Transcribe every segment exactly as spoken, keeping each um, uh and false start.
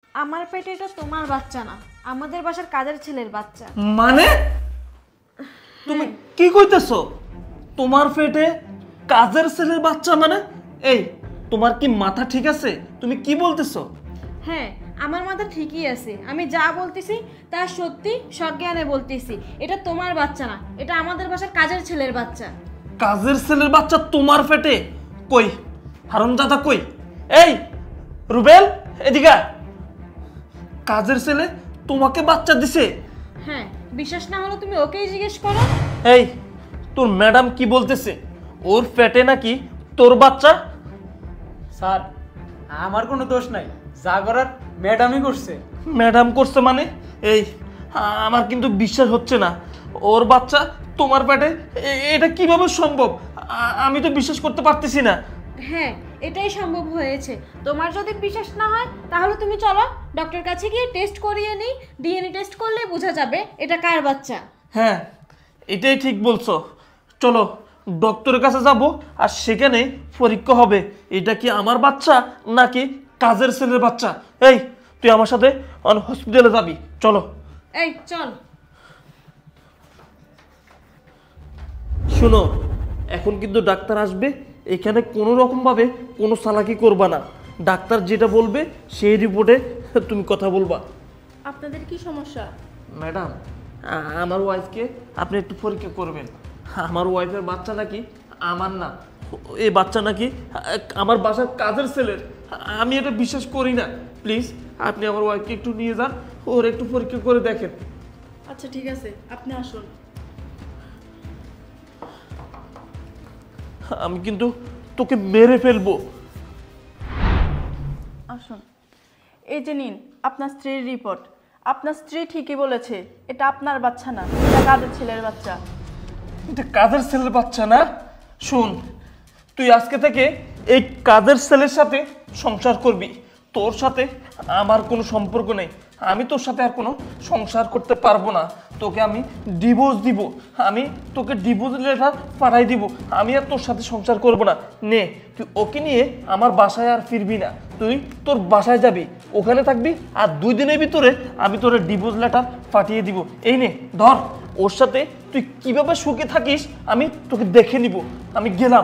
আমার পেটে এটা তোমার বাচ্চা না, আমাদের বাসার কাজের ছেলের বাচ্চা। মানে তুমি কি কইতেছো? তোমার পেটে কাজের ছেলের বাচ্চা মানে? এই তোমার কি মাথা ঠিক আছে? তুমি কি বলতেছো? হ্যাঁ, আমার মাথা ঠিকই আছে, আমি যা বলতেছি তা সত্যি সজ্ঞানে বলতেছি। এটা তোমার বাচ্চা না, এটা আমাদের বাসার কাজের ছেলের বাচ্চা। কাজের ছেলের বাচ্চা তোমার পেটে? কই হারামজাদা কই? এই রুবেল এদিকে আয়। কাজের ছেলে তোমাকে বাচ্চা দিছে? হ্যাঁ, বিশ্বাস না হলে তুমি ওকেই জিজ্ঞেস করো। এই তোর ম্যাডাম কি বলতেছে? ওর পেটে নাকি তোর বাচ্চা? স্যার আমার কোনো দোষ নাই, যা করার ম্যাডামই করছে। ম্যাডাম করছে মানে? এই আমার কিন্তু বিশ্বাস হচ্ছে না ওর বাচ্চা তোমার পেটে। এ- এটা কিভাবে সম্ভব? আ- আমি তো বিশ্বাস করতে পারতেছি না। হ্যাঁ, এটাই সম্ভব হয়েছে। তোমার যদি বিশ্বাস না হয় তাহলে তুমি চলো ডক্টর কাছে গিয়ে টেস্ট করিয়ে নিই। ডিএনএ টেস্ট করলে বোঝা যাবে এটা কার বাচ্চা। হ্যাঁ এটাই ঠিক বলছো, চলো ডক্টরের কাছে যাব আর সেখানে পরীক্ষা হবে এটা কি আমার বাচ্চা নাকি কাজের ছেলের বাচ্চা। এই তুই আমার সাথে হসপিটালে যাবি, চলো। এই চল। শুনো, এখন কিন্তু ডাক্তার আসবে, এখানে কোনো রকমভাবে কোনো চালাকি করবা না। ডাক্তার যেটা বলবে সেই রিপোর্টে তুমি কথা বলবা। আপনাদের কি সমস্যা? ম্যাডাম আমার ওয়াইফকে আপনি একটু পরীক্ষা করবেন। আমার ওয়াইফের বাচ্চা নাকি আমার না, এই বাচ্চা নাকি আমার বাসার কাজের ছেলের। আমি এটা বিশ্বাস করি না। প্লিজ আপনি আমার ওয়াইফকে একটু নিয়ে যান, ওর একটু পরীক্ষা করে দেখেন। আচ্ছা ঠিক আছে, আপনি আসুন। আমি কিন্তু তোকে মেরে ফেলবো। আসুন, এই যে নিন আপনার স্ত্রীর রিপোর্ট। আপনার স্ত্রী ঠিকই বলেছে, এটা আপনার বাচ্চা না, এটা কাজের ছেলের বাচ্চা। এটা কাজের ছেলের বাচ্চা না? শুন, তুই আজকে থেকে এই কাজের ছেলের সাথে সংসার করবি। তোর সাথে আমার কোনো সম্পর্ক নেই। আমি তোর সাথে আর কোনো সংসার করতে পারবো না। তোকে আমি ডিভোর্স দিব, আমি তোকে ডিভোর্স লেটার পাঠাই দিব। আমি আর তোর সাথে সংসার করব না। নে তুই ওকে নিয়ে আমার বাসায় আর ফিরবি না, তুই তোর বাসায় যাবি, ওখানে থাকবি, আর দুই দিনের ভিতরে আমি তোর ডিভোর্স লেটার পাঠিয়ে দিব। এই নে ধর, ওর সাথে তুই কিভাবে সুখে থাকিস আমি তোকে দেখে নিব। আমি গেলাম।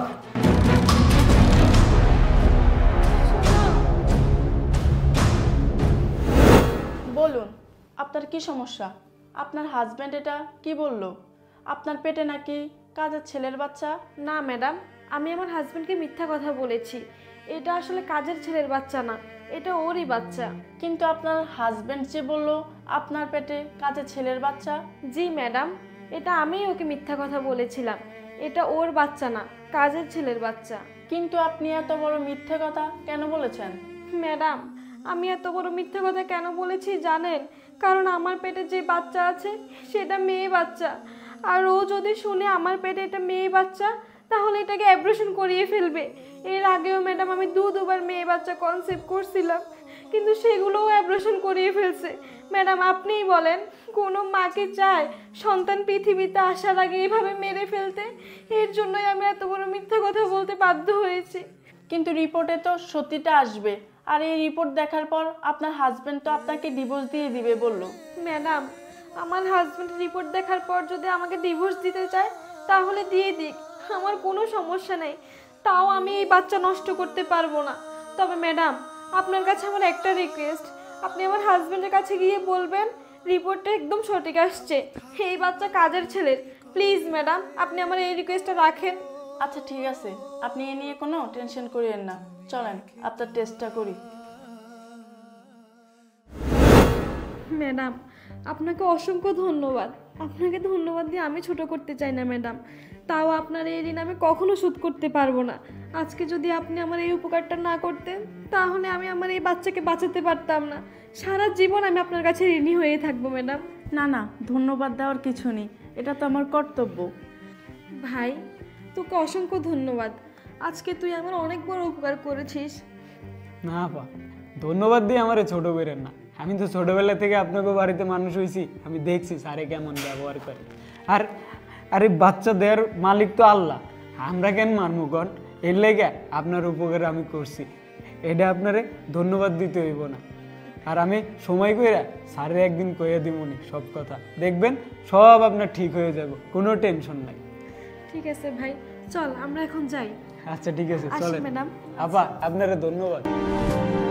বলুন আপনার কি সমস্যা? আপনার হাজব্যান্ড এটা কি বললো? আপনার পেটে নাকি কাজের ছেলের বাচ্চা? না ম্যাডাম, আমি আমার হাজবেন্ডকে মিথ্যা কথা বলেছি। এটা আসলে কাজের ছেলের বাচ্চা না, এটা ওরই বাচ্চা। কিন্তু আপনার হাজব্যান্ড যে বললো আপনার পেটে কাজের ছেলের বাচ্চা। জি ম্যাডাম, এটা আমিই ওকে মিথ্যা কথা বলেছিলাম। এটা ওর বাচ্চা না, কাজের ছেলের বাচ্চা। কিন্তু আপনি এত বড় মিথ্যে কথা কেন বলেছেন? ম্যাডাম, আমি এত বড় মিথ্যা কথা কেন বলেছি জানেন? কারণ আমার পেটে যে বাচ্চা আছে সেটা মেয়ে বাচ্চা। আর ও যদি শুনে আমার পেটে এটা মেয়ে বাচ্চা তাহলে এটাকে অ্যাবর্শন করিয়ে ফেলবে। এর আগেও ম্যাডাম আমি দু দুবার মেয়ে বাচ্চা কনসেপ্ট করছিলাম, কিন্তু সেগুলোও অ্যাবর্শন করিয়ে ফেলছে। ম্যাডাম আপনিই বলেন, কোনো মাকে চায় সন্তান পৃথিবীতে আসার আগে এইভাবে মেরে ফেলতে? এর জন্যই আমি এত বড় মিথ্যা কথা বলতে বাধ্য হয়েছি। কিন্তু রিপোর্টে তো সত্যিটা আসবে, আর এই রিপোর্ট দেখার পর আপনার হাজবেন্ড তো আপনাকে ডিভোর্স দিয়ে দিবে বললো। ম্যাডাম, আমার হাজব্যান্ড রিপোর্ট দেখার পর যদি আমাকে ডিভোর্স দিতে চায় তাহলে দিয়ে দিক, আমার কোনো সমস্যা নেই। তাও আমি এই বাচ্চা নষ্ট করতে পারবো না। তবে ম্যাডাম, আপনার কাছে আমার একটা রিকোয়েস্ট, আপনি আমার হাজব্যান্ডের কাছে গিয়ে বলবেন রিপোর্টটা একদম সঠিক আসছে, এই বাচ্চা কাজের ছেলের। প্লিজ ম্যাডাম, আপনি আমার এই রিকোয়েস্টটা রাখেন। আচ্ছা ঠিক আছে, আপনি এ নিয়ে কোনো টেনশন করিয়েন না, চলেন আপনার টেস্টটা করি। ম্যাডাম আপনাকে অসংখ্য ধন্যবাদ। আপনাকে ধন্যবাদ দিয়ে আমি ছোট করতে চাই না ম্যাডাম, তাও আপনার এই ঋণ আমি কখনো শোধ করতে পারবো না। আজকে যদি আপনি আমার এই উপকারটা না করতেন তাহলে আমি আমার এই বাচ্চাকে বাঁচাতে পারতাম না। সারা জীবন আমি আপনার কাছে ঋণী হয়ে থাকবো ম্যাডাম। না না, ধন্যবাদ দেওয়ার কিছু নেই, এটা তো আমার কর্তব্য। ভাই তোকে অসংখ্য ধন্যবাদ, আজকে তুই আমার অনেক বড় উপকার করেছিস। না পা, ধন্যবাদ দিয়ে আমারে ছোট করেন না। আমি তো ছোটবেলা থেকে আপনাকে বাড়িতে মানুষ হয়েছি, আমি দেখছি স্যারে কেমন ব্যবহার করে। আর আরে বাচ্চা দেওয়ার মালিক তো আল্লাহ, আমরা কেন মারমু কন? এর লেগে আপনার উপকার আমি করছি, এটা আপনারে ধন্যবাদ দিতে হইব না। আর আমি সময় কইরা স্যারে একদিন কইয়া দিমুনি সব কথা, দেখবেন সব আপনার ঠিক হয়ে যাব, কোনো টেনশন নাই। ঠিক আছে ভাই, চল আমরা এখন যাই। আচ্ছা ঠিক আছে, আসি চলেন। ম্যাডাম। আপা আপনারা ধন্যবাদ।